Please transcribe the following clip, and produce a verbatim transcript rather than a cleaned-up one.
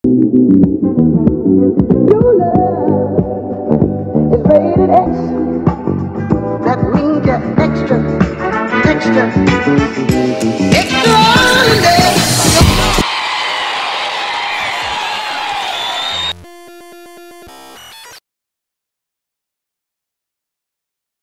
Your love is rated X. That means you're extra, extra.